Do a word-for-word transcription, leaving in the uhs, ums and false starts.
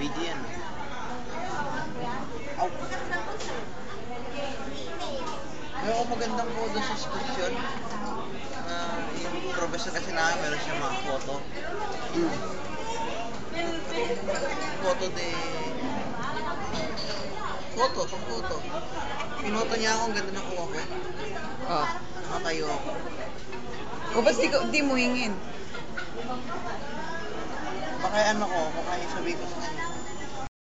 B G yan. Aw. Mayroon ko magandang photo sa excursion. Uh, yung professor kasi namin, meron siya mga photo. Mm. Photo de... Photo, pang photo. Pinoto niya ako, ang ganda ng kuha ko. Oh. Nakatayo ako. O ba't di, di mo hingin? Baka ano ko, baka sabihin ko sa kanya.